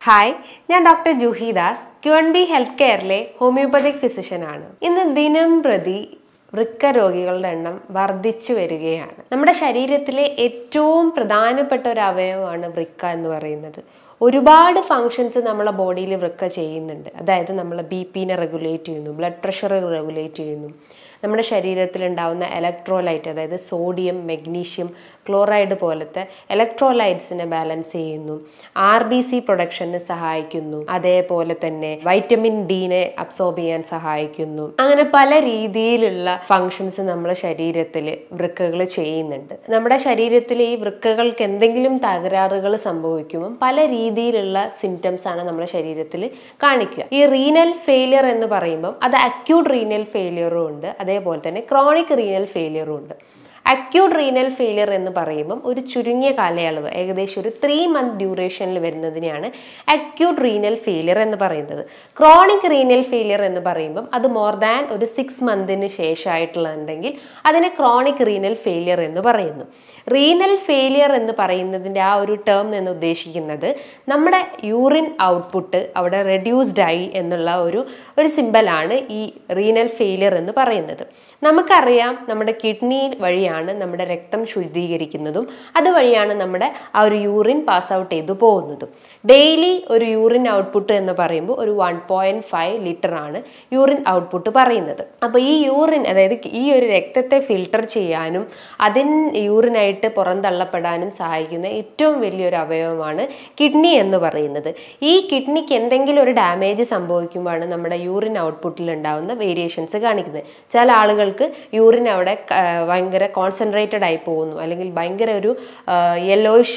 Hi, ഞാൻ doctor Juhi Das, Q&B health കെയറിലെ homeopathic ഫിസിഷ്യനാണ്. ഇന്ന് ദിനം പ്രതി വൃക്ക രോഗികളുടെ എണ്ണം വർദ്ധിച്ചു വരികയാണ്. നമ്മുടെ ശരീരത്തിലെ ഏറ്റവും പ്രധാനപ്പെട്ട ഒരു അവയവമാണ് വൃക്ക എന്ന് പറയുന്നത്. ഒരുപാട് ഫങ്ഷൻസ് നമ്മളെ ബോഡിയിൽ വൃക്ക ചെയ്യുന്നുണ്ട്. അതായത് നമ്മളെ BP റെഗുലേറ്റ് ചെയ്യുന്നു, ബ്ലഡ് പ്രഷർ റെഗുലേറ്റ് ചെയ്യുന്നു, നമ്മുടെ ശരീരത്തിൽ ഉണ്ടാകുന്ന ഇലക്ട്രോലൈറ്റ്, അതായത് സോഡിയം, മെഗ്നീഷ്യം, ക്ലോറൈഡ് പോലത്തെ ഇലക്ട്രോലൈറ്റ്സിനെ ബാലൻസ് ചെയ്യുന്നു, RBC പ്രൊഡക്ഷന് സഹായിക്കുന്നു, അതേപോലെ തന്നെ വൈറ്റമിൻ ഡിനെ അബ്സോർബ് ചെയ്യാൻ സഹായിക്കുന്നു. അങ്ങനെ പല രീതിയിലുള്ള ഫങ്ഷൻസ് നമ്മുടെ ശരീരത്തിൽ വൃക്കകൾ ചെയ്യുന്നുണ്ട്. നമ്മുടെ ശരീരത്തിൽ ഈ വൃക്കകൾക്ക് എന്തെങ്കിലും തകരാറുകൾ സംഭവിക്കുമ്പോൾ പല രീതിയിലുള്ള സിംറ്റംസ് ആണ് നമ്മുടെ ശരീരത്തിൽ കാണിക്കുക. ഈ റീനൽ ഫെയിലിയർ എന്ന് പറയുമ്പോൾ അത് അക്യൂട്ട് റീനൽ ഫെയിലിയറും ഉണ്ട്, അതേപോലെ തന്നെ ക്രോണിക് റീനൽ ഫെയിലിയറും ഉണ്ട്. അക്യൂട്ട് റീനൽ ഫെയിലിയർ എന്ന് പറയുമ്പം ഒരു ചുരുങ്ങിയ കാലയളവ്, ഏകദേശം ഒരു 3 month ഡ്യൂറേഷനിൽ വരുന്നതിനെയാണ് അക്യൂട്ട് റീനൽ ഫെയിലിയർ എന്ന് പറയുന്നത്. ക്രോണിക് റീനൽ ഫെയിലിയർ എന്ന് പറയുമ്പം അത് മോർ ദാൻ ഒരു 6 months ശേഷമായിട്ടുള്ളതുണ്ടെങ്കിൽ അതിനെ ക്രോണിക് റീനൽ ഫെയിലിയർ എന്ന് പറയുന്നു. റീനൽ ഫെയിലിയർ എന്ന് പറയുന്നതിൻ്റെ ആ ഒരു ടേം എന്ന് ഉദ്ദേശിക്കുന്നത് നമ്മുടെ യൂറിൻ ഔട്ട്പുട്ട് അവിടെ റെഡ്യൂസ്ഡ് ആയി എന്നുള്ള ഒരു സിമ്പലാണ് ഈ റീനൽ ഫെയിലിയർ എന്ന് പറയുന്നത്. നമുക്കറിയാം, നമ്മുടെ കിഡ്നി വഴിയാണ് നമ്മുടെ രക്തം ശുദ്ധീകരിക്കുന്നതും അതുവഴിയാണ് നമ്മുടെ ആ ഒരു യൂറിൻ പാസ് ഔട്ട് ചെയ്തു പോകുന്നതും. ഡെയിലി ഒരു യൂറിൻ ഔട്ട്പുട്ട് എന്ന് പറയുമ്പോൾ ഒരു 1.5 ലിറ്റർ ആണ് യൂറിൻ ഔട്ട്പുട്ട് പറയുന്നത്. അപ്പോൾ ഈ യൂറിൻ, അതായത് ഈ ഒരു രക്തത്തെ ഫിൽട്ടർ ചെയ്യാനും യൂറിനായിട്ട് പുറന്തള്ളപ്പെടാനും സഹായിക്കുന്ന ഏറ്റവും വലിയൊരു അവയവമാണ് കിഡ്നി എന്ന് പറയുന്നത്. ഈ കിഡ്നിക്ക് എന്തെങ്കിലും ഒരു ഡാമേജ് സംഭവിക്കുമ്പോഴാണ് നമ്മുടെ യൂറിൻ ഔട്ട്പുട്ടിൽ ഉണ്ടാകുന്ന വേരിയേഷൻസ് കാണിക്കുന്നത്. ചില ആളുകൾക്ക് യൂറിൻ അവിടെ ഭയങ്കര കോൺസെൻട്രേറ്റഡ് ആയി പോകുന്നു, അല്ലെങ്കിൽ ഭയങ്കര ഒരു യെല്ലോയിഷ്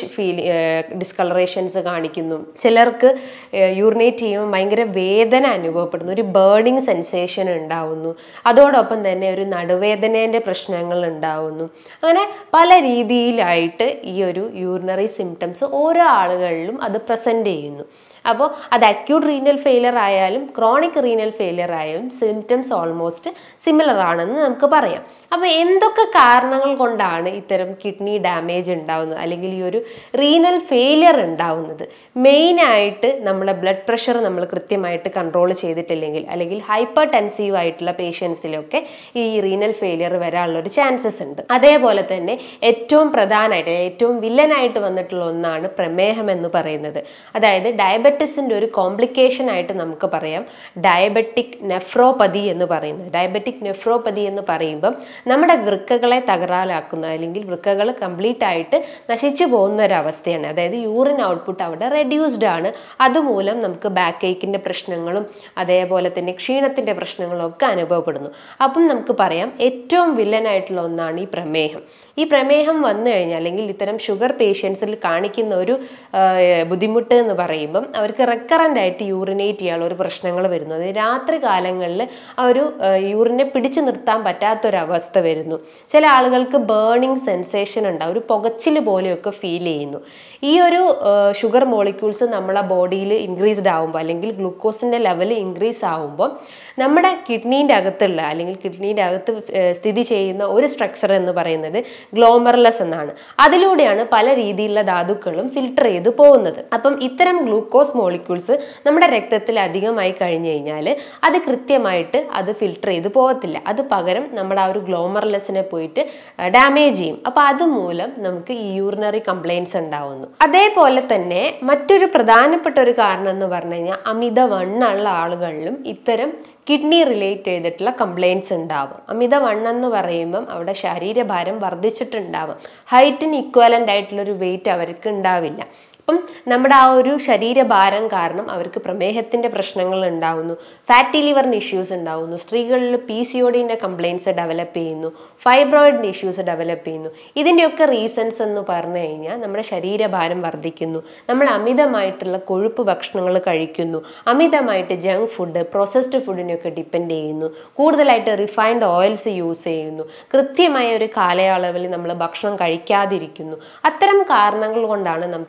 ഡിസ്കളറേഷൻസ് കാണിക്കുന്നു. ചിലർക്ക് യൂറിനേറ്റ് ചെയ്യുമ്പോൾ ഭയങ്കര വേദന അനുഭവപ്പെടുന്നു, ഒരു ബേണിങ് സെൻസേഷൻ ഉണ്ടാവുന്നു, അതോടൊപ്പം തന്നെ ഒരു നടുവേദനേൻ്റെ പ്രശ്നങ്ങൾ ഉണ്ടാവുന്നു. അങ്ങനെ പല രീതിയിലായിട്ട് ഈ ഒരു യൂറിനറി സിംറ്റംസ് ഓരോ ആളുകളിലും അത് പ്രസൻറ്റ് ചെയ്യുന്നു. അപ്പോൾ അത് അക്യൂട്ട് റീനൽ ഫെയിലിയർ ആയാലും ക്രോണിക് റീനൽ ഫെയിലിയർ ആയാലും സിംറ്റംസ് ഓൾമോസ്റ്റ് സിമിലർ ആണെന്ന് നമുക്ക് പറയാം. അപ്പോൾ എന്തൊക്കെ കാരണങ്ങൾ കൊണ്ടാണ് ഇത്തരം കിഡ്നി ഡാമേജ് ഉണ്ടാവുന്നത്, അല്ലെങ്കിൽ ഈ ഒരു റീനൽ ഫെയിലിയർ ഉണ്ടാവുന്നത്? മെയിനായിട്ട് നമ്മളെ ബ്ലഡ് പ്രഷർ നമ്മൾ കൃത്യമായിട്ട് കൺട്രോൾ ചെയ്തിട്ടില്ലെങ്കിൽ, അല്ലെങ്കിൽ ഹൈപ്പർ ടെൻസീവ് ആയിട്ടുള്ള പേഷ്യൻസിലൊക്കെ ഈ റീനൽ ഫെയിലിയർ വരാനുള്ളൊരു ചാൻസസ് ഉണ്ട്. അതേപോലെ തന്നെ ഏറ്റവും പ്രധാനമായിട്ട്, ഏറ്റവും വില്ലനായിട്ട് വന്നിട്ടുള്ള ഒന്നാണ് പ്രമേഹം എന്ന് പറയുന്നത്. അതായത് ഡയബറ്റിസിൻ്റെ ഒരു കോംപ്ലിക്കേഷൻ ആയിട്ട് നമുക്ക് പറയാം ഡയബറ്റിക് നെഫ്രോപ്പതി എന്ന് പറയുന്നത്. ഡയബറ്റിക് നെഫ്രോപ്പതി എന്ന് പറയുമ്പം നമ്മുടെ വൃക്കകളെ തകരാറാക്കുന്ന, അല്ലെങ്കിൽ വൃക്കകൾ കംപ്ലീറ്റ് ആയിട്ട് നശിച്ചു പോകുന്ന ഒരവസ്ഥയാണ്. അതായത് യൂറിൻ ഔട്ട്പുട്ട് അവിടെ റെഡ്യൂസ്ഡ് ആണ്. അതുമൂലം നമുക്ക് ബാക്ക് ഏക്കിൻ്റെ പ്രശ്നങ്ങളും അതേപോലെ തന്നെ ക്ഷീണത്തിൻ്റെ പ്രശ്നങ്ങളും ഒക്കെ അനുഭവപ്പെടുന്നു. അപ്പം നമുക്ക് പറയാം ഏറ്റവും വില്ലനായിട്ടുള്ള ഒന്നാണ് ഈ പ്രമേഹം. ഈ പ്രമേഹം വന്നു കഴിഞ്ഞാൽ, അല്ലെങ്കിൽ ഇത്തരം ഷുഗർ പേഷ്യൻസിൽ കാണിക്കുന്ന ഒരു ബുദ്ധിമുട്ട് എന്ന് പറയുമ്പം അവർക്ക് റെക്കറൻ്റ് ആയിട്ട് യൂറിനേറ്റ് ചെയ്യാനുള്ള ഒരു പ്രശ്നങ്ങൾ വരുന്നു. അതായത് രാത്രി കാലങ്ങളിൽ ആ ഒരു യൂറിനെ പിടിച്ചു നിർത്താൻ പറ്റാത്തൊരവസ്ഥ വരുന്നു. ചില ആളുകൾക്ക് ബേണിങ് സെൻസേഷൻ ഉണ്ടാവും, ഒരു പുകച്ചിൽ പോലെയൊക്കെ ഫീൽ ചെയ്യുന്നു. ഈ ഒരു ഷുഗർ മോളിക്യൂൾസ് നമ്മളെ ബോഡിയിൽ ഇൻക്രീസ്ഡ് ആകുമ്പോൾ, അല്ലെങ്കിൽ ഗ്ലൂക്കോസിൻ്റെ ലെവൽ ഇൻക്രീസ് ആകുമ്പോൾ നമ്മുടെ കിഡ്നീൻ്റെ അകത്തുള്ള, അല്ലെങ്കിൽ കിഡ്നീൻ്റെ അകത്ത് സ്ഥിതി ചെയ്യുന്ന ഒരു സ്ട്രക്ചർ എന്ന് പറയുന്നത് ഗ്ലോമർലസ് എന്നാണ്. അതിലൂടെയാണ് പല രീതിയിലുള്ള ധാതുക്കളും ഫിൽട്ടർ ചെയ്ത് പോകുന്നത്. അപ്പം ഇത്തരം ഗ്ലൂക്കോസ് മോളിക്യൂൾസ് നമ്മുടെ രക്തത്തിൽ അധികമായി കഴിഞ്ഞു കഴിഞ്ഞാൽ അത് കൃത്യമായിട്ട് അത് ഫിൽട്ടർ ചെയ്ത് പോകത്തില്ല. അത് പകരം നമ്മുടെ ആ ഒരു ഗ്ലോമർലെസ്സിനെ പോയിട്ട് ഡാമേജ് ചെയ്യും. അപ്പം അതുമൂലം നമുക്ക് ഈ യൂറിനറി കംപ്ലയിൻസ് ഉണ്ടാവുന്നു. അതേപോലെ തന്നെ മറ്റൊരു പ്രധാനപ്പെട്ട ഒരു കാരണം എന്ന് പറഞ്ഞു കഴിഞ്ഞാൽ അമിതവണ്ണമുള്ള ആളുകളിലും ഇത്തരം കിഡ്നി റിലേറ്റ് ചെയ്തിട്ടുള്ള കംപ്ലയിൻസ് ഉണ്ടാവും. അമിതവണ്ണം എന്ന് പറയുമ്പം അവിടെ ശരീരഭാരം വർദ്ധിച്ചിട്ടുണ്ടാവും. ഹൈറ്റിന് ഇക്വലൻ്റ് ആയിട്ടുള്ളൊരു വെയിറ്റ് അവർക്ക് ഉണ്ടാവില്ല. അപ്പം നമ്മുടെ ആ ഒരു ശരീരഭാരം കാരണം അവർക്ക് പ്രമേഹത്തിൻ്റെ പ്രശ്നങ്ങൾ ഉണ്ടാവുന്നു, ഫാറ്റി ലിവറിൻ്റെ ഇഷ്യൂസ് ഉണ്ടാവുന്നു, സ്ത്രീകളിൽ PCODൻ്റെ കംപ്ലയിൻസ് ഡെവലപ്പ് ചെയ്യുന്നു, ഫൈബ്രോയിഡിൻ്റെ ഇഷ്യൂസ് ഡെവലപ്പ് ചെയ്യുന്നു. ഇതിൻ്റെയൊക്കെ റീസൺസ് എന്ന് പറഞ്ഞു കഴിഞ്ഞാൽ നമ്മുടെ ശരീരഭാരം വർദ്ധിക്കുന്നു, നമ്മൾ അമിതമായിട്ടുള്ള കൊഴുപ്പ് ഭക്ഷണങ്ങൾ കഴിക്കുന്നു, അമിതമായിട്ട് ജങ്ക് ഫുഡ്, പ്രോസസ്ഡ് ഫുഡിനെയൊക്കെ ഡിപ്പെൻഡ് ചെയ്യുന്നു, കൂടുതലായിട്ട് റിഫൈൻഡ് ഓയിൽസ് യൂസ് ചെയ്യുന്നു, കൃത്യമായ ഒരു കാലയളവിൽ നമ്മൾ ഭക്ഷണം കഴിക്കാതിരിക്കുന്നു. അത്തരം കാരണങ്ങൾ കൊണ്ടാണ് നമുക്ക്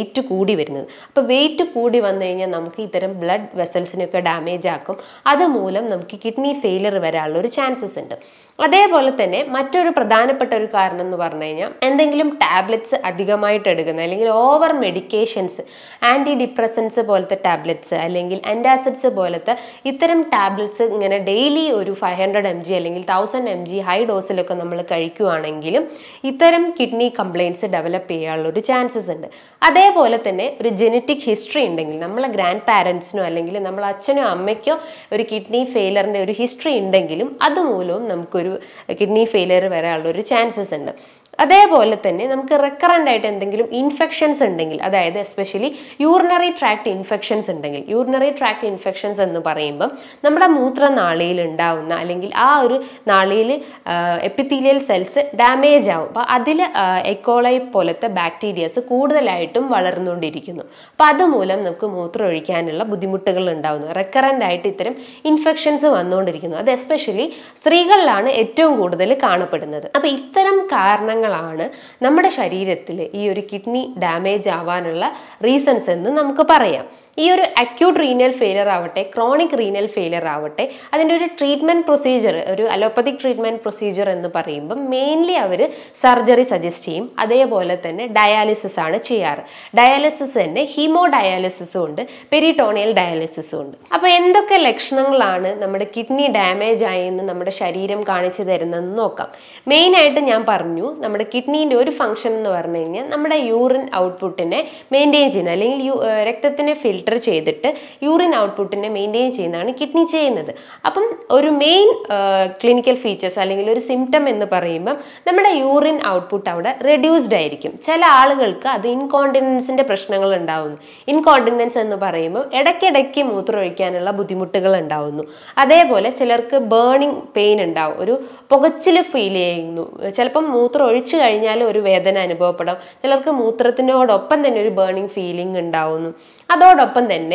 വെയിറ്റ് കൂടി വരുന്നത്. അപ്പോൾ വെയിറ്റ് കൂടി വന്നു കഴിഞ്ഞാൽ നമുക്ക് ഇത്തരം ബ്ലഡ് വെസൽസിനൊക്കെ ഡാമേജ് ആക്കും. അതുമൂലം നമുക്ക് കിഡ്നി ഫെയിലിയർ വരാനുള്ള ഒരു ചാൻസസ് ഉണ്ട്. അതേപോലെ തന്നെ മറ്റൊരു പ്രധാനപ്പെട്ട ഒരു കാരണം എന്ന് പറഞ്ഞു കഴിഞ്ഞാൽ എന്തെങ്കിലും ടാബ്ലറ്റ്സ് അധികമായിട്ട് എടുക്കുന്ന അല്ലെങ്കിൽ ഓവർ മെഡിക്കേഷൻസ്, ആൻറ്റി ഡിപ്രസൻസ് പോലത്തെ ടാബ്ലറ്റ്സ് അല്ലെങ്കിൽ ആൻറ്റാസിഡ്സ് പോലത്തെ ഇത്തരം ടാബ്ലറ്റ്സ് ഇങ്ങനെ ഡെയിലി ഒരു 500 mg അല്ലെങ്കിൽ 1000 mg ഹൈ ഡോസിലൊക്കെ നമ്മൾ കഴിക്കുകയാണെങ്കിലും ഇത്തരം കിഡ്നി കംപ്ലയിൻറ്റ്സ് ഡെവലപ്പ് ചെയ്യാനുള്ള ഒരു ചാൻസസ് ഉണ്ട്. അതേപോലെ തന്നെ ഒരു ജെനറ്റിക് ഹിസ്റ്ററി ഉണ്ടെങ്കിൽ, നമ്മളെ ഗ്രാൻഡ് പാരൻസിനോ അല്ലെങ്കിൽ നമ്മളെ അച്ഛനോ അമ്മയ്ക്കോ ഒരു കിഡ്നി ഫെയിലറിൻ്റെ ഒരു ഹിസ്റ്ററി ഉണ്ടെങ്കിലും അതുമൂലവും നമുക്കൊരു കിഡ്നി ഫെയിലിയർ വരാനുള്ള ഒരു ചാൻസസ് ഉണ്ട്. അതേപോലെ തന്നെ നമുക്ക് റെക്കറൻ്റ് ആയിട്ട് എന്തെങ്കിലും ഇൻഫെക്ഷൻസ് ഉണ്ടെങ്കിൽ, അതായത് എസ്പെഷ്യലി യൂറിനറി ട്രാക്ട് ഇൻഫെക്ഷൻസ് ഉണ്ടെങ്കിൽ, യൂറിനറി ട്രാക്ട് ഇൻഫെക്ഷൻസ് എന്ന് പറയുമ്പം നമ്മുടെ മൂത്രനാളിയിൽ ഉണ്ടാവുന്ന അല്ലെങ്കിൽ ആ ഒരു നാളിയിൽ എപ്പിത്തീലിയൽ സെൽസ് ഡാമേജ് ആവും. അപ്പോൾ അതിൽ എക്കോളൈ പോലത്തെ ബാക്ടീരിയസ് കൂടുതലായിട്ടും വളർന്നുകൊണ്ടിരിക്കുന്നു. അപ്പോൾ അതുമൂലം നമുക്ക് മൂത്രം ഒഴിക്കാനുള്ള ബുദ്ധിമുട്ടുകൾ ഉണ്ടാവുന്നു. റെക്കറൻ്റ് ആയിട്ട് ഇത്തരം ഇൻഫെക്ഷൻസ് വന്നുകൊണ്ടിരിക്കുന്നു. അത് എസ്പെഷ്യലി സ്ത്രീകളിലാണ് ഏറ്റവും കൂടുതൽ കാണപ്പെടുന്നത്. അപ്പോൾ ഇത്തരം കാരണങ്ങളാണ് നമ്മുടെ ശരീരത്തിൽ ഈ ഒരു കിഡ്നി ഡാമേജ് ആവാനുള്ള റീസൺസ് എന്ന് നമുക്ക് പറയാം. ഈ ഒരു അക്യൂട്ട് റീനൽ ഫെയിലിയർ ആവട്ടെ, ക്രോണിക് റീനൽ ഫെയിലിയർ ആവട്ടെ, അതിൻ്റെ ഒരു ട്രീറ്റ്മെൻറ്റ് പ്രൊസീജിയർ, ഒരു അലോപ്പത്തിക് ട്രീറ്റ്മെൻറ്റ് പ്രൊസീജിയർ എന്ന് പറയുമ്പം മെയിൻലി അവർ സർജറി സജസ്റ്റ് ചെയ്യും. അതേപോലെ തന്നെ ഡയാലിസിസ് ആണ് ചെയ്യാറ്. ഡയാലിസിസ് തന്നെ ഹീമോ ഡയാലിസിസും ഉണ്ട്, പെരിറ്റോണിയൽ ഡയാലിസിസും ഉണ്ട്. അപ്പോൾ എന്തൊക്കെ ലക്ഷണങ്ങളാണ് നമ്മുടെ കിഡ്നി ഡാമേജ് ആയെന്ന് നമ്മുടെ ശരീരം കാണിച്ചു തരുന്നതെന്ന് നോക്കാം. മെയിനായിട്ട് ഞാൻ പറഞ്ഞു, നമ്മുടെ കിഡ്നീൻ്റെ ഒരു ഫംഗ്ഷൻ എന്ന് പറഞ്ഞു കഴിഞ്ഞാൽ നമ്മുടെ യൂറിൻ ഔട്ട്പുട്ടിനെ മെയിൻറ്റെയിൻ ചെയ്യുന്നത്, അല്ലെങ്കിൽ രക്തത്തിനെ ഫിൽട്ടർ ചെയ്തിട്ട് യൂറിൻ ഔട്ട്പുട്ടിനെ മെയിൻറ്റെയിൻ ചെയ്യുന്നതാണ് കിഡ്നി ചെയ്യുന്നത്. അപ്പം ഒരു മെയിൻ ക്ലിനിക്കൽ ഫീച്ചേഴ്സ് അല്ലെങ്കിൽ ഒരു സിംറ്റം എന്ന് പറയുമ്പം നമ്മുടെ യൂറിൻ ഔട്ട്പുട്ട് അവിടെ റെഡ്യൂസ്ഡ് ആയിരിക്കും. ചില ആളുകൾക്ക് അത് ഇൻകോണ്ടിനൻസിൻ്റെ പ്രശ്നങ്ങൾ ഉണ്ടാവുന്നു. ഇൻകോണ്ടിനൻസ് എന്ന് പറയുമ്പോൾ ഇടയ്ക്കിടയ്ക്ക് മൂത്രമൊഴിക്കാനുള്ള ബുദ്ധിമുട്ടുകൾ ഉണ്ടാവുന്നു. അതേപോലെ ചിലർക്ക് ബേണിംഗ് പെയിൻ ഉണ്ടാവും, ഒരു പുകച്ചിൽ ഫീൽ ചെയ്യുന്നു. ചിലപ്പം മൂത്രം ഒഴിച്ചു കഴിഞ്ഞാൽ ഒരു വേദന അനുഭവപ്പെടാം. ചിലർക്ക് മൂത്രത്തിനോടൊപ്പം തന്നെ ഒരു ബേണിംഗ് ഫീലിംഗ് ഉണ്ടാവുന്നു. അതോടൊപ്പം തന്നെ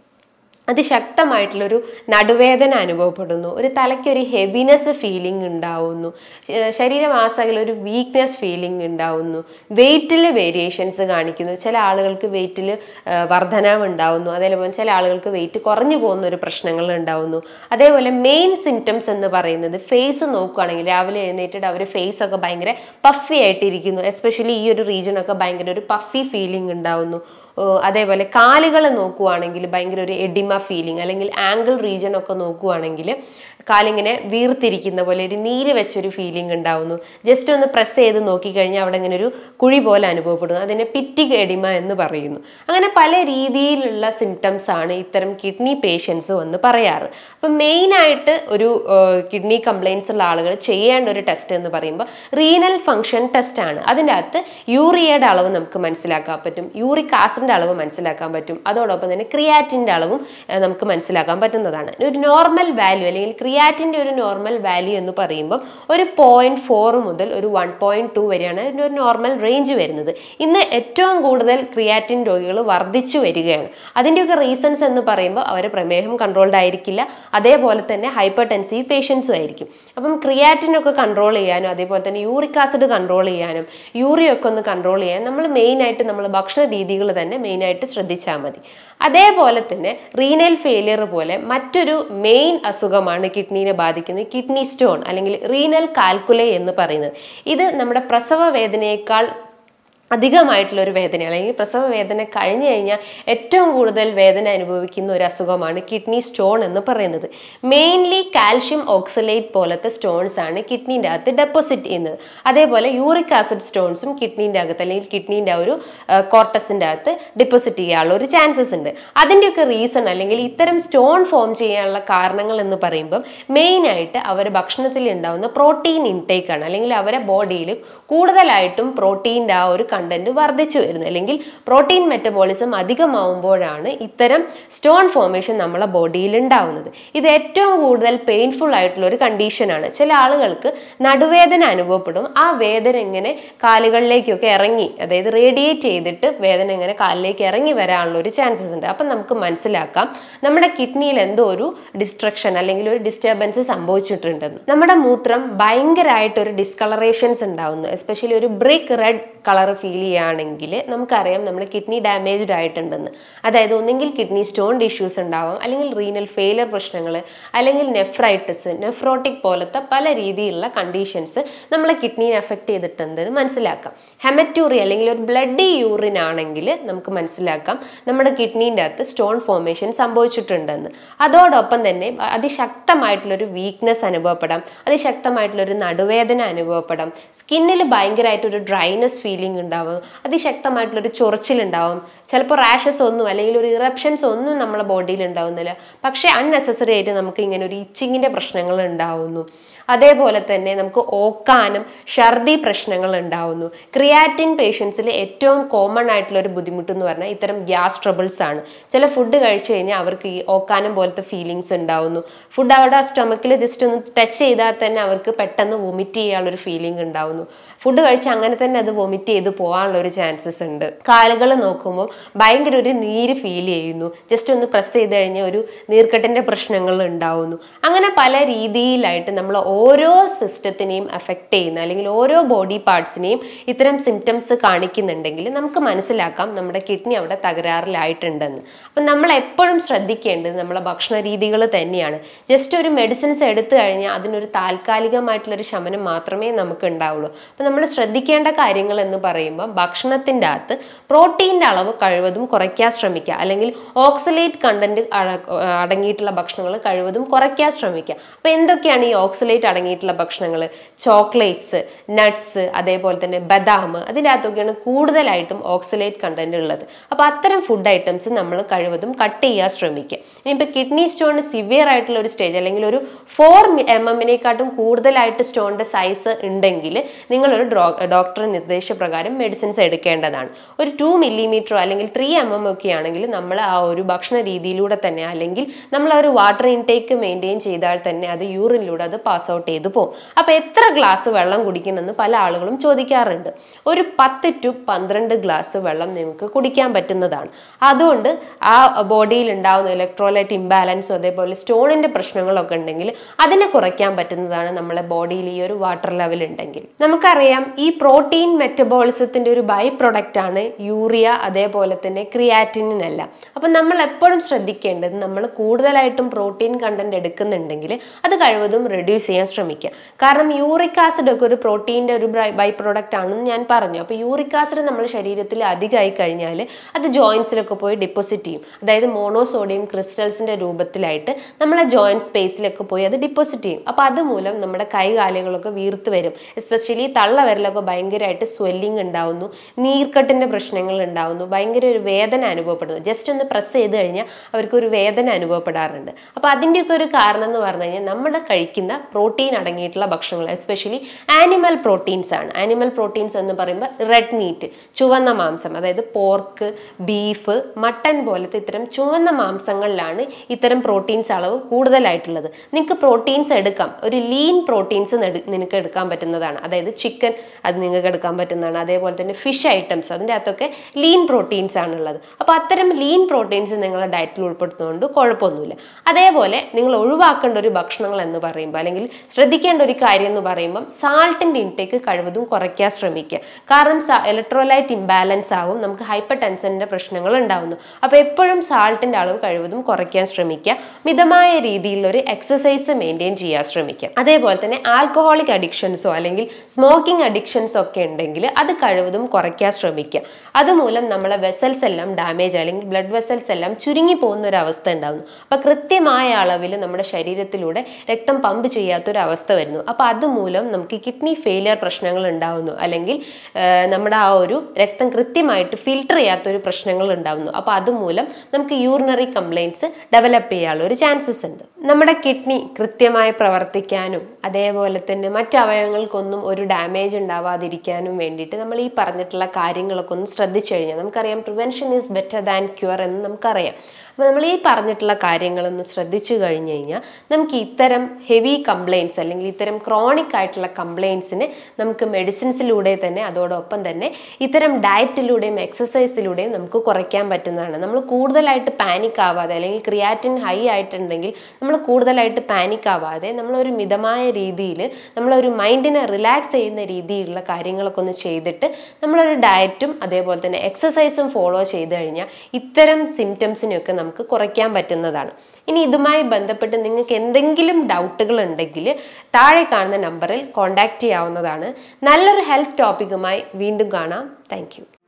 അതിശക്തമായിട്ടുള്ളൊരു നടുവേദന അനുഭവപ്പെടുന്നു, ഒരു തലയ്ക്കൊരു ഹെവിനെസ് ഫീലിംഗ് ഉണ്ടാവുന്നു, ശരീരമാസകലം ഒരു വീക്ക്നെസ് ഫീലിംഗ് ഉണ്ടാവുന്നു, വെയിറ്റിൽ വേരിയേഷൻസ് കാണിക്കുന്നു. ചില ആളുകൾക്ക് വെയിറ്റിൽ വർധനവ് ഉണ്ടാവുന്നു. അതേപോലെ ചില ആളുകൾക്ക് വെയിറ്റ് കുറഞ്ഞു പോകുന്ന ഒരു പ്രശ്നങ്ങൾ ഉണ്ടാവുന്നു. അതേപോലെ മെയിൻ സിംറ്റംസ് എന്ന് പറയുന്നത് ഫേസ് നോക്കുകയാണെങ്കിൽ രാവിലെ എഴുന്നേറ്റിട്ട് അവർ ഫേസ് ഒക്കെ ഭയങ്കര പഫി ആയിട്ടിരിക്കുന്നു. എസ്പെഷ്യലി ഈ ഒരു റീജിയനൊക്കെ ഭയങ്കര ഒരു പഫി ഫീലിംഗ് ഉണ്ടാവുന്നു. അതേപോലെ കാലുകൾ നോക്കുകയാണെങ്കിൽ ഭയങ്കര ഒരു എഡിമ ഫീലിംഗ്, അല്ലെങ്കിൽ ആംഗിൾ റീജിയൻ ഒക്കെ നോക്കുകയാണെങ്കിൽ കാലിങ്ങനെ വീർത്തിരിക്കുന്ന പോലെ ഒരു നീര് വെച്ചൊരു ഫീലിംഗ് ഉണ്ടാവുന്നു. ജസ്റ്റ് ഒന്ന് പ്രസ് ചെയ്ത് നോക്കിക്കഴിഞ്ഞാൽ അവിടെ ഇങ്ങനെ ഒരു കുഴി പോലെ അനുഭവപ്പെടുന്നു. അതിനെ പിറ്റിക് എഡിമ എന്ന് പറയുന്നു. അങ്ങനെ പല രീതിയിലുള്ള സിംറ്റംസ് ആണ് ഇത്തരം കിഡ്നി പേഷ്യൻസ് വന്ന് പറയാറ്. അപ്പം മെയിനായിട്ട് ഒരു കിഡ്നി കംപ്ലയിൻസ് ഉള്ള ആളുകൾ ചെയ്യേണ്ട ഒരു ടെസ്റ്റ് എന്ന് പറയുമ്പോൾ റീനൽ ഫംഗ്ഷൻ ടെസ്റ്റ് ആണ്. അതിൻ്റെ അകത്ത് യൂറിയയുടെ അളവ് നമുക്ക് മനസ്സിലാക്കാൻ പറ്റും, യൂറിക് ആസിഡിൻ്റെ അളവ് മനസ്സിലാക്കാൻ പറ്റും. അതോടൊപ്പം തന്നെ ക്രിയാറ്റിൻ്റെ അളവും നമുക്ക് മനസ്സിലാക്കാൻ പറ്റുന്നതാണ്. ഒരു നോർമൽ വാല്യൂ അല്ലെങ്കിൽ ക്രിയാറ്റിൻ്റെ ഒരു നോർമൽ വാല്യൂ എന്ന് പറയുമ്പോൾ ഒരു 0.4 മുതൽ ഒരു 1.2 വരെയാണ് ഇതിൻ്റെ ഒരു നോർമൽ റേഞ്ച് വരുന്നത്. ഇന്ന് ഏറ്റവും കൂടുതൽ ക്രിയാറ്റിൻ രോഗികൾ വർദ്ധിച്ചു വരികയാണ്. അതിൻ്റെയൊക്കെ റീസൺസ് എന്ന് പറയുമ്പോൾ അവർ പ്രമേഹം കൺട്രോൾഡ് ആയിരിക്കില്ല, അതേപോലെ തന്നെ ഹൈപ്പർ ടെൻസീവ് പേഷ്യൻസും ആയിരിക്കും. അപ്പം ക്രിയാറ്റിനൊക്കെ കൺട്രോൾ ചെയ്യാനും അതേപോലെ തന്നെ യൂറിക് ആസിഡ് കൺട്രോൾ ചെയ്യാനും യൂറിയൊക്കെ ഒന്ന് കൺട്രോൾ ചെയ്യാൻ നമ്മൾ മെയിനായിട്ട് നമ്മൾ ഭക്ഷണ രീതികൾ തന്നെ മെയിനായിട്ട് ശ്രദ്ധിച്ചാൽ മതി. അതേപോലെ തന്നെ റീനൽ ഫെയിലിയർ പോലെ മറ്റൊരു മെയിൻ അസുഖമാണ് കിഡ്നീനെ ബാധിക്കുന്നത്, കിഡ്നി സ്റ്റോൺ അല്ലെങ്കിൽ റീനൽ കാൽക്കുലൈ എന്ന് പറയുന്നത്. ഇത് നമ്മുടെ പ്രസവ വേദനയേക്കാൾ അധികമായിട്ടുള്ള ഒരു വേദനയാണ്, അല്ലെങ്കിൽ പ്രസവ വേദന കഴിഞ്ഞു കഴിഞ്ഞാൽ ഏറ്റവും കൂടുതൽ വേദന അനുഭവിക്കുന്ന ഒരു അസുഖമാണ് കിഡ്നി സ്റ്റോൺ എന്ന് പറയുന്നത്. മെയിൻലി കാൽഷ്യം ഓക്സലേറ്റ് പോലത്തെ സ്റ്റോൺസ് ആണ് കിഡ്നീൻ്റെ അകത്ത് ഡെപ്പോസിറ്റ് ചെയ്യുന്നത്. അതേപോലെ യൂറിക് ആസിഡ് സ്റ്റോൺസും കിഡ്നീൻ്റെ അകത്ത് അല്ലെങ്കിൽ കിഡ്നീൻ്റെ ഒരു കോർട്ടസിൻ്റെ അകത്ത് ഡെപ്പോസിറ്റ് ചെയ്യാനുള്ള ഒരു ചാൻസസ് ഉണ്ട്. അതിൻ്റെയൊക്കെ റീസൺ അല്ലെങ്കിൽ ഇത്തരം സ്റ്റോൺ ഫോം ചെയ്യാനുള്ള കാരണങ്ങൾ എന്ന് പറയുമ്പം മെയിനായിട്ട് അവരുടെ ഭക്ഷണത്തിൽ ഉണ്ടാകുന്ന പ്രോട്ടീൻ ഇൻടേക്ക് ആണ്, അല്ലെങ്കിൽ അവരുടെ ബോഡിയിൽ കൂടുതലായിട്ടും പ്രോട്ടീൻ്റെ ആ ഒരു കണ്ടന്റ് വർദ്ധിച്ചു വരുന്നു, അല്ലെങ്കിൽ പ്രോട്ടീൻ മെറ്റബോളിസം അധികമാവുമ്പോഴാണ് ഇത്തരം സ്റ്റോൺ ഫോർമേഷൻ നമ്മളെ ബോഡിയിൽ ഉണ്ടാവുന്നത്. ഇത് ഏറ്റവും കൂടുതൽ പെയിൻഫുൾ ആയിട്ടുള്ള ഒരു കണ്ടീഷനാണ്. ചില ആളുകൾക്ക് നടുവേദന അനുഭവപ്പെടും. ആ വേദന ഇങ്ങനെ കാലുകളിലേക്കൊക്കെ ഇറങ്ങി, അതായത് റേഡിയേറ്റ് ചെയ്തിട്ട് വേദന ഇങ്ങനെ കാലിലേക്ക് ഇറങ്ങി വരാനുള്ള ഒരു ചാൻസസ് ഉണ്ട്. അപ്പം നമുക്ക് മനസ്സിലാക്കാം നമ്മുടെ കിഡ്നിയിൽ എന്തോ ഒരു ഡിസ്ട്രക്ഷൻ അല്ലെങ്കിൽ ഒരു ഡിസ്റ്റർബൻസ് സംഭവിച്ചിട്ടുണ്ടെന്ന്. നമ്മുടെ മൂത്രം ഭയങ്കരമായിട്ടൊരു ഡിസ്കളറേഷൻസ് ഉണ്ടാവുന്നു, എസ്പെഷ്യലി ഒരു ബ്രിക്ക് റെഡ് കളർ ഫീൽ ചെയ്യുകയാണെങ്കിൽ നമുക്കറിയാം നമ്മുടെ കിഡ്നി ഡാമേജ്ഡ് ആയിട്ടുണ്ടെന്ന്. അതായത് ഒന്നെങ്കിൽ കിഡ്നി സ്റ്റോൺ ഇഷ്യൂസ് ഉണ്ടാവാം, അല്ലെങ്കിൽ റീനൽ ഫെയിലർ പ്രശ്നങ്ങൾ, അല്ലെങ്കിൽ നെഫ്രൈറ്റിസ്, നെഫ്രോട്ടിക് പോലത്തെ പല രീതിയിലുള്ള കണ്ടീഷൻസ് നമ്മളെ കിഡ്നിയെ എഫക്ട് ചെയ്തിട്ടുണ്ടെന്ന് മനസ്സിലാക്കാം. ഹെമറ്റൂറി അല്ലെങ്കിൽ ഒരു ബ്ലഡി യൂറിൻ ആണെങ്കിൽ നമുക്ക് മനസ്സിലാക്കാം നമ്മുടെ കിഡ്നീൻ്റെ അകത്ത് സ്റ്റോൺ ഫോർമേഷൻ സംഭവിച്ചിട്ടുണ്ടെന്ന്. അതോടൊപ്പം തന്നെ അതിശക്തമായിട്ടുള്ളൊരു വീക്ക്നെസ് അനുഭവപ്പെടാം, അതിശക്തമായിട്ടുള്ളൊരു നടുവേദന അനുഭവപ്പെടാം, സ്കിന്നിൽ ഭയങ്കരമായിട്ടൊരു ഡ്രൈനെസ് ഫീലിംഗ് ഉണ്ടാവും, അതിശക്തമായിട്ടുള്ളൊരു ചൊറിച്ചിലുണ്ടാവും, ചിലപ്പോൾ റാഷസ് ഒന്നും അല്ലെങ്കിൽ ഒരു ഇറപ്ഷൻസ് ഒന്നും നമ്മുടെ ബോഡിയിൽ ഉണ്ടാവുന്നില്ല, പക്ഷേ അൺനെസസറി ആയിട്ട് നമുക്ക് ഇങ്ങനെ ഒരു ഇച്ചിങ്ങിൻ്റെ പ്രശ്നങ്ങൾ ഉണ്ടാവുന്നു. അതേപോലെ തന്നെ നമുക്ക് ഓക്കാനും ഛർദി പ്രശ്നങ്ങൾ ഉണ്ടാവുന്നു. ക്രിയാറ്റിൻ പേഷ്യൻസിൽ ഏറ്റവും കോമൺ ആയിട്ടുള്ള ഒരു ബുദ്ധിമുട്ട് എന്ന് പറഞ്ഞാൽ ഇത്തരം ഗ്യാസ് ട്രബിൾസ് ആണ്. ചില ഫുഡ് കഴിച്ചു കഴിഞ്ഞാൽ അവർക്ക് ഈ ഓക്കാനം പോലത്തെ ഫീലിങ്സ് ഉണ്ടാവുന്നു. ഫുഡ് അവരുടെ സ്റ്റൊമക്കിൽ ജസ്റ്റ് ഒന്ന് ടച്ച് ചെയ്താൽ തന്നെ അവർക്ക് പെട്ടെന്ന് വൊമിറ്റ് ചെയ്യാനുള്ളൊരു ഫീലിംഗ് ഉണ്ടാവുന്നു. ഫുഡ് കഴിച്ച് അങ്ങനെ തന്നെ അത് വൊമിറ്റ് ചെയ്ത് പോകാനുള്ള ഒരു ചാൻസസ് ഉണ്ട്. കാലുകൾ നോക്കുമ്പോൾ ഭയങ്കര ഒരു നീര് ഫീൽ ചെയ്യുന്നു, ജസ്റ്റ് ഒന്ന് പ്രസ് ചെയ്ത് കഴിഞ്ഞാൽ ഒരു നീർക്കെട്ടിൻ്റെ പ്രശ്നങ്ങൾ ഉണ്ടാവുന്നു. അങ്ങനെ പല രീതിയിലായിട്ട് നമ്മൾ ഓരോ സിസ്റ്റത്തിനെയും എഫക്റ്റ് ചെയ്യുന്ന അല്ലെങ്കിൽ ഓരോ ബോഡി പാർട്സിനെയും ഇത്തരം സിംറ്റംസ് കാണിക്കുന്നുണ്ടെങ്കിൽ നമുക്ക് മനസ്സിലാക്കാം നമ്മുടെ കിഡ്നി അവിടെ തകരാറിലായിട്ടുണ്ടെന്ന്. അപ്പം നമ്മൾ എപ്പോഴും ശ്രദ്ധിക്കേണ്ടത് നമ്മളെ ഭക്ഷണ രീതികൾ തന്നെയാണ്. ജസ്റ്റ് ഒരു മെഡിസിൻസ് എടുത്തു കഴിഞ്ഞാൽ അതിനൊരു താൽക്കാലികമായിട്ടുള്ളൊരു ശമനം മാത്രമേ നമുക്ക് ഉണ്ടാവുള്ളൂ. അപ്പം നമ്മൾ ശ്രദ്ധിക്കേണ്ട കാര്യങ്ങൾ എന്ന് പറയുമ്പോൾ ഭക്ഷണത്തിൻ്റെ അകത്ത് പ്രോട്ടീൻ്റെ അളവ് കഴിവതും കുറയ്ക്കാൻ ശ്രമിക്കുക, അല്ലെങ്കിൽ ഓക്സലേറ്റ് കണ്ടന്റ് അടങ്ങിയിട്ടുള്ള ഭക്ഷണങ്ങൾ കഴിവതും കുറയ്ക്കാൻ ശ്രമിക്കുക. അപ്പം എന്തൊക്കെയാണ് ഈ ഓക്സലേറ്റ് അടങ്ങിയിട്ടുള്ള ഭക്ഷണങ്ങൾ? ചോക്ലേറ്റ്സ്, നട്ട്സ്, അതേപോലെ തന്നെ ബദാം, അതിൻ്റെ അകത്തൊക്കെയാണ് കൂടുതലായിട്ടും ഓക്സലേറ്റ് കണ്ടന്റ് ഉള്ളത്. അപ്പോൾ അത്തരം ഫുഡ് ഐറ്റംസ് നമ്മൾ കഴിവതും കട്ട് ചെയ്യാൻ ശ്രമിക്കുക. ഇനിയിപ്പോൾ കിഡ്നി സ്റ്റോൺ സിവിയർ ആയിട്ടുള്ള ഒരു സ്റ്റേജ് അല്ലെങ്കിൽ ഒരു 4 mm കൂടുതലായിട്ട് സ്റ്റോണിൻ്റെ സൈസ് ഉണ്ടെങ്കിൽ നിങ്ങളൊരു ഡോക്ടറുടെ നിർദ്ദേശപ്രകാരം മെഡിസിൻസ് എടുക്കേണ്ടതാണ്. ഒരു 2 mm അല്ലെങ്കിൽ 3 mm ഒക്കെ ആണെങ്കിൽ നമ്മൾ ആ ഒരു ഭക്ഷണ രീതിയിലൂടെ തന്നെ അല്ലെങ്കിൽ നമ്മൾ ആ ഒരു വാട്ടർ ഇൻടേക്ക് മെയിൻറ്റെയിൻ ചെയ്താൽ തന്നെ അത് യൂറിനിലൂടെ അത് പാസ് ഔട്ട് ചെയ്തു പോകും. അപ്പോൾ എത്ര ഗ്ലാസ് വെള്ളം കുടിക്കുമെന്ന് പല ആളുകളും ചോദിക്കാറുണ്ട്. ഒരു 10 to 12 ഗ്ലാസ് വെള്ളം നിങ്ങൾക്ക് കുടിക്കാൻ പറ്റുന്നതാണ്. അതുകൊണ്ട് ആ ബോഡിയിൽ ഉണ്ടാകുന്ന ഇലക്ട്രോലൈറ്റ് ഇംബാലൻസും അതേപോലെ സ്റ്റോണിൻ്റെ പ്രശ്നങ്ങളൊക്കെ ഉണ്ടെങ്കിൽ അതിനെ കുറയ്ക്കാൻ പറ്റുന്നതാണ് നമ്മളെ ബോഡിയിൽ ഈ ഒരു വാട്ടർ ലെവൽ ഉണ്ടെങ്കിൽ. നമുക്കറിയാം ഈ പ്രോട്ടീൻ മെറ്റബോളിസത്തിൻ്റെ ഒരു ബൈ പ്രൊഡക്റ്റ് ആണ് യൂറിയ, അതേപോലെ തന്നെ ക്രിയാറ്റിനിൻ എല്ലാം. അപ്പം നമ്മൾ എപ്പോഴും ശ്രദ്ധിക്കേണ്ടത് നമ്മൾ കൂടുതലായിട്ടും പ്രോട്ടീൻ കണ്ടന്റ് എടുക്കുന്നുണ്ടെങ്കിൽ അത് കഴിവതും റെഡ്യൂസ് ചെയ്യാൻ ശ്രമിക്കുക. കാരണം യൂറിക് ആസിഡ് ഒക്കെ ഒരു പ്രോട്ടീൻ്റെ ഒരു ബൈ പ്രൊഡക്റ്റ് ആണെന്ന് ഞാൻ പറഞ്ഞു. അപ്പോൾ യൂറിക് ആസിഡ് നമ്മുടെ ശരീരത്തിൽ അധികമായി കഴിഞ്ഞാൽ അത് ജോയിൻസിലൊക്കെ പോയി ഡിപ്പോസിറ്റ് ചെയ്യും. അതായത് മോണോസോഡിയം ക്രിസ്റ്റൽസിൻ്റെ രൂപത്തിലായിട്ട് നമ്മളെ ജോയിൻറ്റ് സ്പേസിലൊക്കെ പോയി അത് ഡിപ്പോസിറ്റ് ചെയ്യും. അപ്പോൾ അതുമൂലം നമ്മുടെ കൈകാലുകളൊക്കെ വീർത്ത് വരും. എസ്പെഷ്യലി തള്ളവിരലൊക്കെ ഭയങ്കരമായിട്ട് സ്വെല്ലിങ് ഉണ്ടാവുന്നു, നീർക്കെട്ടിൻ്റെ പ്രശ്നങ്ങൾ ഉണ്ടാവുന്നു, ഭയങ്കര ഒരു വേദന അനുഭവപ്പെടുന്നു. ജസ്റ്റ് ഒന്ന് പ്രസ് ചെയ്ത് കഴിഞ്ഞാൽ അവർക്കൊരു വേദന അനുഭവപ്പെടാറുണ്ട്. അപ്പോൾ അതിൻ്റെയൊക്കെ ഒരു കാരണം എന്ന് പറഞ്ഞു കഴിഞ്ഞാൽ നമ്മൾ കഴിക്കുന്ന പ്രോട്ടീൻ അടങ്ങിയിട്ടുള്ള ഭക്ഷണങ്ങൾ എസ്പെഷ്യലി ആനിമൽ പ്രോട്ടീൻസ് ആണ്. ആനിമൽ പ്രോട്ടീൻസ് എന്ന് പറയുമ്പോൾ റെഡ് മീറ്റ്, ചുവന്ന മാംസം, അതായത് പോർക്ക്, ബീഫ്, മട്ടൻ പോലത്തെ ഇത്തരം ചുവന്ന മാംസങ്ങളിലാണ് ഇത്തരം പ്രോട്ടീൻസ് അളവ് കൂടുതലായിട്ടുള്ളത്. നിങ്ങൾക്ക് പ്രോട്ടീൻസ് എടുക്കാം, ഒരു ലീൻ പ്രോട്ടീൻസ് നിനക്ക് എടുക്കാൻ പറ്റുന്നതാണ്. അതായത് ചിക്കൻ അത് നിങ്ങൾക്ക് എടുക്കാൻ പറ്റുന്നതാണ്. അതേപോലെ തന്നെ ഫിഷ് ഐറ്റംസ് അതിൻ്റെ അകത്തൊക്കെ ലീൻ പ്രോട്ടീൻസ് ആണുള്ളത്. അപ്പോൾ അത്തരം ലീൻ പ്രോട്ടീൻസ് നിങ്ങളുടെ ഡയറ്റിൽ ഉൾപ്പെടുത്തുന്നതുകൊണ്ട് കുഴപ്പമൊന്നുമില്ല. അതേപോലെ നിങ്ങൾ ഒഴിവാക്കേണ്ട ഒരു ഭക്ഷണങ്ങൾ എന്ന് പറയുമ്പോൾ അല്ലെങ്കിൽ ശ്രദ്ധിക്കേണ്ട ഒരു കാര്യം എന്ന് പറയുമ്പോൾ സാൾട്ടിൻ്റെ ഇൻടേക്ക് കഴിവതും കുറയ്ക്കാൻ ശ്രമിക്കുക. കാരണം ഇലക്ട്രോലൈറ്റ് ഇംബാലൻസ് ആവും, നമുക്ക് ഹൈപ്പർ ടെൻഷൻ്റെ പ്രശ്നങ്ങൾ ഉണ്ടാവുന്നു. അപ്പോൾ എപ്പോഴും സാൾട്ടിൻ്റെ അളവ് കഴിവതും കുറയ്ക്കാൻ ശ്രമിക്കുക. മിതമായ രീതിയിലൊരു എക്സസൈസ് മെയിൻറ്റെയിൻ ചെയ്യാൻ ശ്രമിക്കുക. അതേപോലെ തന്നെ ആൽക്കഹോളിക് അഡിക്ഷൻസോ അല്ലെങ്കിൽ സ്മോക്കിംഗ് അഡിക്ഷൻസോ ഒക്കെ ഉണ്ടെങ്കിൽ അത് കഴിവതും കുറയ്ക്കാൻ ശ്രമിക്കുക. അതുമൂലം നമ്മളെ വെസൽസ് എല്ലാം ഡാമേജ് അല്ലെങ്കിൽ ബ്ലഡ് വെസൽസ് എല്ലാം ചുരുങ്ങി പോകുന്ന ഒരു അവസ്ഥ ഉണ്ടാകുന്നു. അപ്പോൾ കൃത്യമായ അളവിൽ നമ്മുടെ ശരീരത്തിലൂടെ രക്തം പമ്പ് ചെയ്യാത്തൊരു അവസ്ഥ വരുന്നു. അപ്പോൾ അതുമൂലം നമുക്ക് കിഡ്നി ഫെയിലിയർ പ്രശ്നങ്ങൾ ഉണ്ടാവുന്നു, അല്ലെങ്കിൽ നമ്മുടെ ആ ഒരു രക്തം കൃത്യമായിട്ട് ഫിൽട്ടർ ചെയ്യാത്തൊരു പ്രശ്നങ്ങൾ ഉണ്ടാവുന്നു. അപ്പോൾ അതുമൂലം നമുക്ക് യൂറിനറി കംപ്ലയിൻറ്റ്സ് ഡെവലപ്പ് ചെയ്യാനുള്ള ഒരു ചാൻസസ് ഉണ്ട്. നമ്മുടെ കിഡ്നി കൃത്യമായി പ്രവർത്തിക്കാനും അതേപോലെ തന്നെ മറ്റ് അവയവങ്ങൾക്കൊന്നും ഒരു ഡാമേജ് ഉണ്ടാവാതിരിക്കാനും വേണ്ടിയിട്ട് നമ്മൾ ഈ പറഞ്ഞിട്ടുള്ള കാര്യങ്ങളൊക്കെ ഒന്ന് ശ്രദ്ധിച്ചു കഴിഞ്ഞാൽ നമുക്കറിയാം prevention is better than cure എന്ന് നമുക്കറിയാം. അപ്പോൾ നമ്മൾ ഈ പറഞ്ഞിട്ടുള്ള കാര്യങ്ങളൊന്ന് ശ്രദ്ധിച്ചു കഴിഞ്ഞു കഴിഞ്ഞാൽ നമുക്ക് ഇത്തരം ഹെവി കംപ്ലയിൻസ് അല്ലെങ്കിൽ ഇത്തരം ക്രോണിക് ആയിട്ടുള്ള കംപ്ലയിൻസിന് നമുക്ക് മെഡിസിൻസിലൂടെ തന്നെ അതോടൊപ്പം തന്നെ ഇത്തരം ഡയറ്റിലൂടെയും എക്സസൈസിലൂടെയും നമുക്ക് കുറയ്ക്കാൻ പറ്റുന്നതാണ്. നമ്മൾ കൂടുതലായിട്ട് പാനിക് ആവാതെ അല്ലെങ്കിൽ ക്രിയാറ്റിൻ ഹൈ ആയിട്ടുണ്ടെങ്കിൽ നമ്മൾ കൂടുതലായിട്ട് പാനിക് ആവാതെ നമ്മളൊരു മിതമായ രീതിയിൽ നമ്മളൊരു മൈൻഡിനെ റിലാക്സ് ചെയ്യുന്ന രീതിയിലുള്ള കാര്യങ്ങളൊക്കെ ഒന്ന് ചെയ്തിട്ട് നമ്മളൊരു ഡയറ്റും അതേപോലെ തന്നെ എക്സസൈസും ഫോളോ ചെയ്ത് കഴിഞ്ഞാൽ ഇത്തരം സിംറ്റംസിനെയൊക്കെ നമുക്ക് കുറയ്ക്കാൻ പറ്റുന്നതാണ്. ഇനി ഇതുമായി ബന്ധപ്പെട്ട് നിങ്ങൾക്ക് എന്തെങ്കിലും ഡൗട്ടുകൾ ഉണ്ടെങ്കിൽ താഴെ കാണുന്ന നമ്പറിൽ കോൺടാക്റ്റ് ചെയ്യാവുന്നതാണ്. നല്ലൊരു ഹെൽത്ത് ടോപ്പിക്കുമായി വീണ്ടും കാണാം. Thank U.